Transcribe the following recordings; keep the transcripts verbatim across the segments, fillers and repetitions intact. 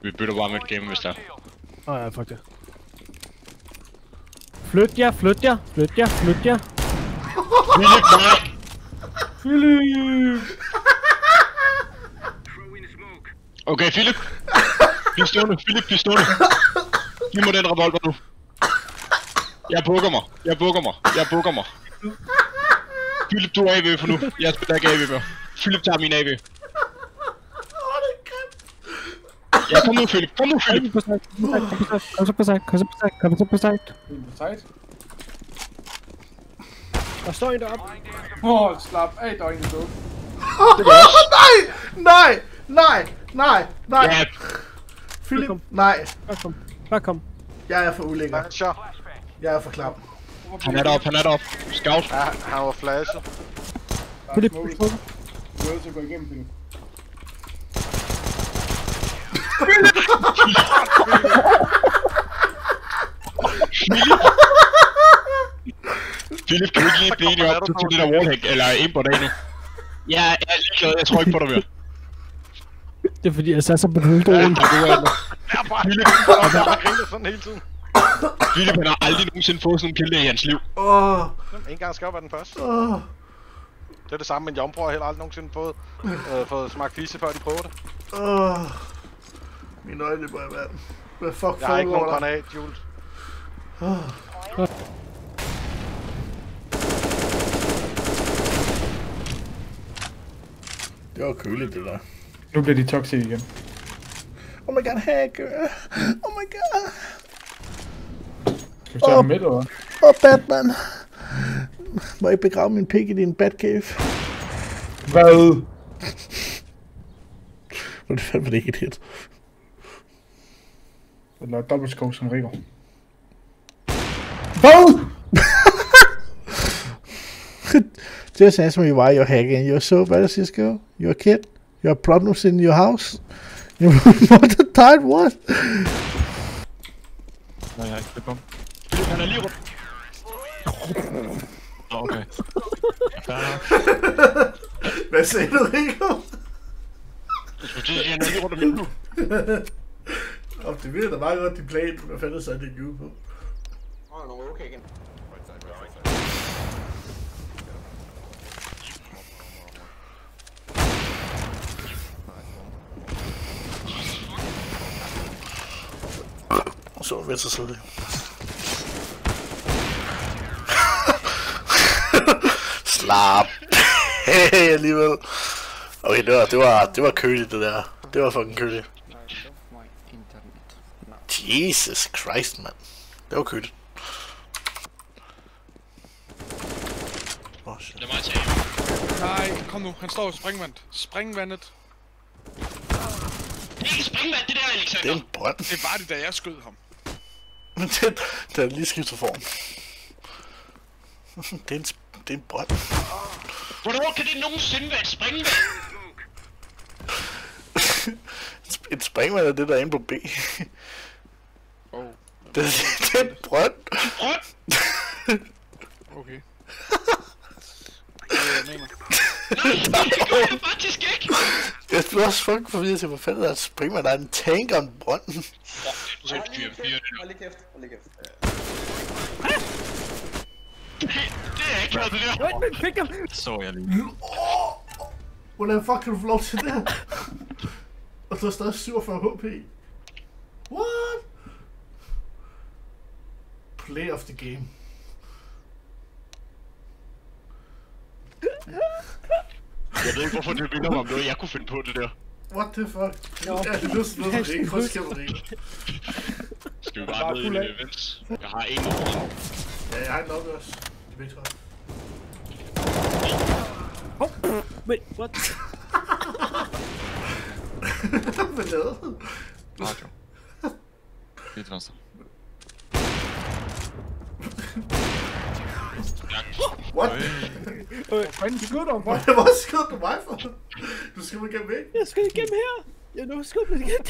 Vi bytter bare med et game, hvis der er. Åh oh, ja, fuck det. Flyt jer, flyt jer, flyt jer, flyt jer. Philip, nej! Philip! Okay, Philip! Bliv stående, Philip, bliv stående! Giv mig den revolver nu. Jeg bukker mig, jeg bukker mig, jeg bukker mig. Philip, du er A V for nu. Jeg spiller ikke A V mere. Philip tager min A V. Ja, kom nu, Philip. Kom nu, Philip. Kom så på side, kom så på side, kom så på side. Der står en deroppe. Åh, oh, slap af, døgnet du. Nej! Nej! Nej! Nej! Nej! Ja. Philip, nej. Bare kom, bare kom. Jeg er for ulækker. Jeg er for klam. Han er deroppe, han er deroppe. Scout. Ja, han var flashet. Philip, Du er nødt til at gå igennem, Philip. Philip, kan du ikke lige blive enig op til det der wallhack, eller aimbot af nu? Ja, jeg er ligeglad, jeg tror ikke på dig mere. Det er fordi, jeg satte sig på den hele dronen. Philip, Jeg har grinet sådan hele tiden. Philip, han har aldrig nogensinde fået sådan en kill i hans liv. Åh. En gang skal op af den første. Åh. Det er det samme, men jomfruer har heller aldrig nogensinde fået, øh, fået smagt fisse, før de prøver det. Åh. Mine øjne bare vand. Hvad fuck Jeg har ikke nogen foregår der? granat, Jules. Åh. Det var køligt, det der. Nu bliver de toxic igen. Oh my god, hacker. Oh my god. Skal vi tage dem midt, eller hvad? Åh, oh, Batman. Må jeg begrave min pik i din Batcave? Hvad? Hvor det fandme det ikke et hit. Eller dobbeltscope som Rico. Hvad? Just ask me why you're hacking. You're so bad, Cisco. You're a kid. You have problems in your house. You want to type what? Nej, jeg har ikke flippet om. Philip, han er lige rundt. Nå, okay. Hvad sagde du, Rico? Jeg skulle sige, at han er lige rundt om hjemme nu. Det virker da meget godt, de plan. Hvad fanden så er det juge på? Åh, nu er okay igen. Og så venstre side. Slap. Hey, alligevel. Okay, det var, det var, det var køligt, det der. Det var fucking køligt. Jesus Christ, mand. Det var køligt. Oh, shit. Lad mig tage. Nej, kom nu. Han står i springvandet. Springvandet. Det er ikke springvand, det der, Alexander. Det er en brønd. Det var det, da jeg skød ham. Men det, det er lige skiftet form. Det er en, det er en brønd. Hvornår kan det nogensinde være et springvand? Et springvand er det, der er inde på B. Oh. Det, det er en brønd. Brønd? Okay. Nej, det gør jeg faktisk ikke! Jeg blev også fucking forvirret til, hvor fanden der er et springvand. Der er en tank og en brønd. Fuck, det er fire fire. Hold lige kæft, hold lige kæft. Det er ikke noget, det der. Wait, men fik ham! Så jeg lige. Hvordan fuck kan du få lov til det? Og så er stadig syvogfyrre H P. What? Play of the game. Jeg ved ikke, hvorfor det minder mig om noget, jeg kunne finde på det der. What the fuck? Ja, det er sådan noget, der ikke får skæmt ikke. Skal vi bare ned i det events? Jeg har en over. Ja, jeg har en nok også. Det ved jeg. Oh, wait, what? Hvad lavede du? Radio. Det er til venstre. What? Øh, fanden skød du mig? Hvad skød du mig for? Du skal mig igennem væk. Jeg skal igennem her. Jeg nu skød mig igennem.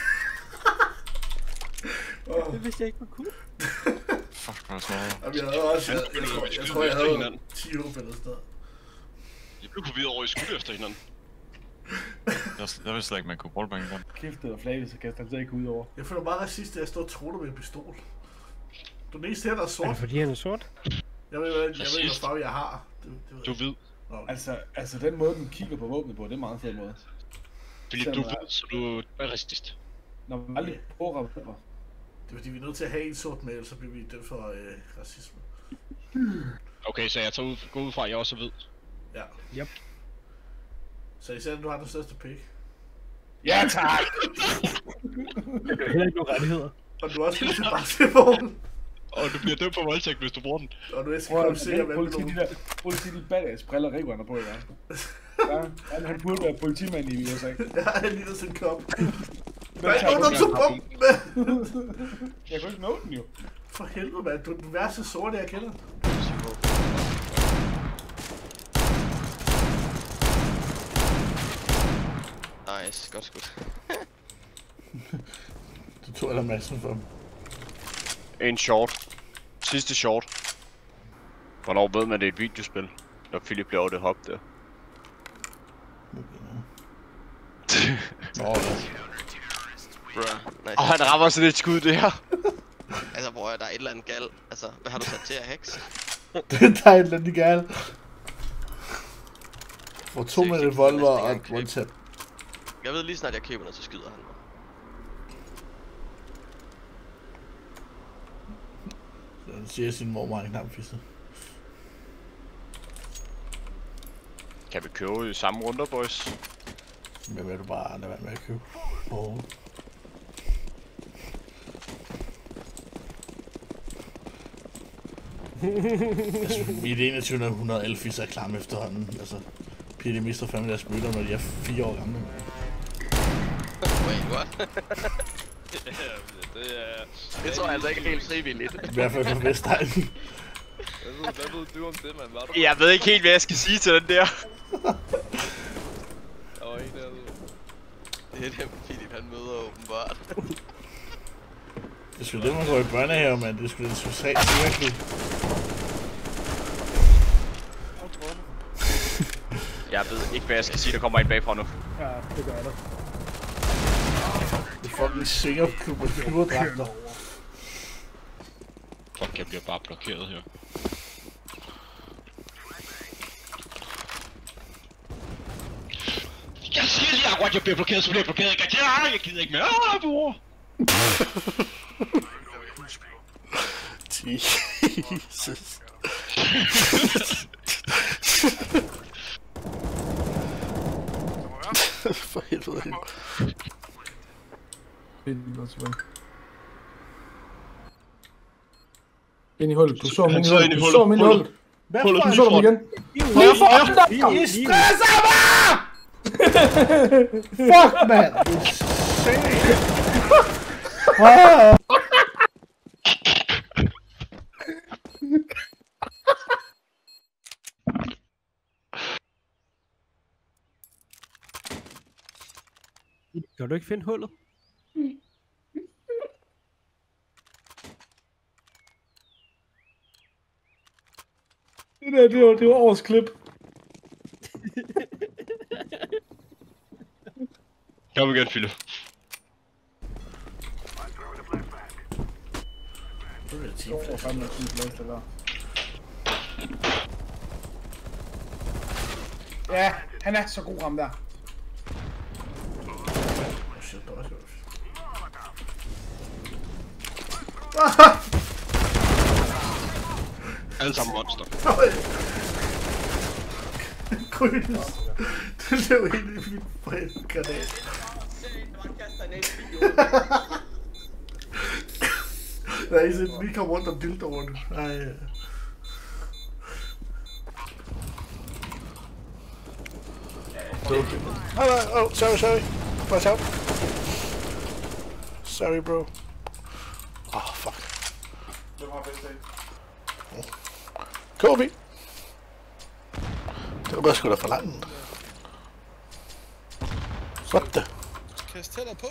Det vidste jeg ikke, man kunne. Fuck, hvor er det smadret. Jamen, jeg havde også... Jeg, jeg, tror, jeg, tror, jeg havde ti H P eller sådan noget. Jeg blev forvirret over, at I skulle efter hinanden. Jeg vidste slet ikke, man kunne wallbang den. Kæft, det er flabet, så kaster han sig ikke ud over. Jeg føler meget racist, at jeg står og troller med en pistol. Du er den eneste her, der er Er sort. det fordi han er sort? Jeg ved, jeg ved, jeg ved, hvad farve jeg har. Det, det ved Du jeg. ved. Nå, Altså, altså den måde, den kigger på våbnet på, det er en meget fed måde. Philip, du ved, så du er racist. Når man aldrig bruger revolver. det er fordi, vi er nødt til at have en sort med, ellers så bliver vi dømt for øh, racisme. Okay, så jeg tager ud, går ud fra, at jeg også ved. Ja. Yep. Så især, at du har den største pik. Ja, tak! Det er heller ikke nogen rettigheder. Og du er også pludselig bare til vognen. Og du bliver dømt for voldtægt, hvis du bruger den. Og du er skal Prøv komme at se, hvad prøv du at sige de der, prøv at sige de badass briller, Rico han er på i gang. Ja, han, han burde være politimand i U S A. Ja, han ligner sådan en kop. Den Nej, tager nogen der du tog gerne. bomben med! Jeg kunne ikke nå den jo. For helvede, mand. Du er den værste sorte, jeg kender. Nice, godt skud. Du tog eller massen for dem. En short. Sidste short. Hvornår ved man, det er et videospil? Når Philip laver det hop der. Nå, ja. Bruh, nice. Og han rammer sådan et skud der. Altså, bror, der er et eller andet galt. Altså, hvad har du sat til at heks? Det er et eller andet galt. Får to med revolver og et one tap. Jeg ved lige snart, jeg køber noget, så skyder han mig. Så han siger sin mormor en knapfisse. Kan vi købe i samme runder, boys? Men vil du bare lade være med at købe? Oh. Altså, mit enogtyvende hundrede elfis er klar med efterhånden. Altså, piger de mister fandme deres møller, når de er fire år gamle. Wait, what? det, er, det tror jeg altså ikke er helt frivilligt. I hvert fald for Vestegn. Hvad ved, hvad ved du om det, mand? Var du? Jeg ved ikke helt, hvad jeg skal sige til den der. Der var en der. Det er dem, Philip han møder åbenbart. Det er sgu det, man går i børnehave, mand. Det er sgu den socialt virkelig. Jeg ved ikke, hvad jeg skal sige, der kommer en bagfra nu. Ja, det gør der. Det er fucking svingerklub og flyverdragter. Fuck, jeg bliver bare blokeret her. Jeg siger lige akkurat, jeg bliver blokeret, så bliver jeg blokeret. Jeg kan jeg gider ikke mere. Ah, bror! Jesus. For helvede. Ind i hullet. Du så ham Han ind i sidder hullet. inde i Du så ham ind i hullet. hullet. Hvad Hullet, Du lige så ham foran. igen. Lige for I stresser mig! Fuck, mand! Ah! Kan du ikke finde hullet? Det der, det var, det var årets klip. Kom igen, Philip. Det er ti flasker. Ja, han er så god ham der. Shit, der var sjovt. Alle sammen monster. Grønnes. Det løb helt i min brænd granat. Der er I sådan, vi kommer rundt om dildoerne. Ej. Oh, oh, sorry, sorry. Watch out. Sorry, bro. Oh, fuck. Kobe! Det var bare sgu da for langt. What the? Kast tæller på.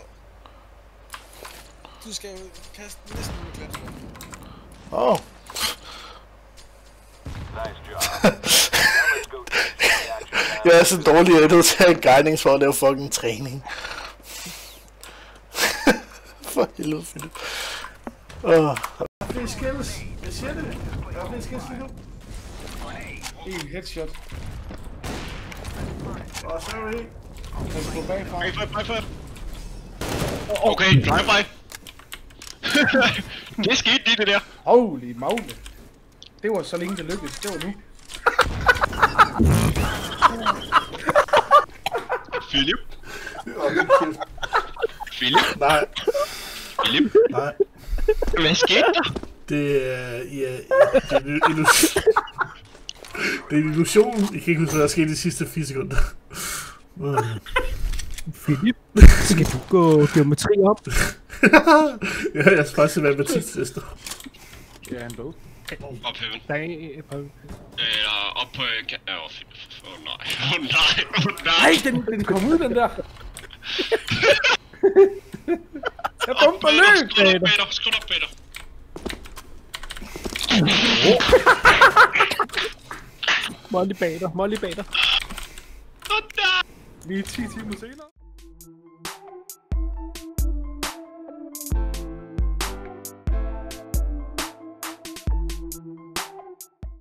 Du skal jo kaste næsten med klasse. Oh. Jeg er så dårlig, at jeg er nødt til at have en guidings for at lave fucking træning. For helvede, Philip. Åh. Der er flere skills. Jeg siger det. Der er flere skills lige nu. En headshot. Åh, sorry. Han skal gå bagfra. Bagfra, bagfra. Okay, drive-by. Det skete lige det der. Holy moly. Det var så længe det lykkedes. Det var nu. Philip. Philip. Nej. Philip. Nej. Hvad skete der? Det er... Ja, ja, det er en illusion. Det er en illusion. Jeg kan ikke huske, hvad der skete de sidste fire sekunder. Philip, skal du gå geometri op? Ja, jeg skal faktisk se matematiktester. Ja, han død. Op heaven. Nej, på... Eller op på... Åh, oh, oh, nej. Åh, oh, nej. Åh, oh, nej. Nej, den, den kom ud, den der. Jeg bomber løb! Skru op, Peter. Skru op, Peter. Molly bag dig, Molly bag dig. Åh, nej. Lige ti timer senere.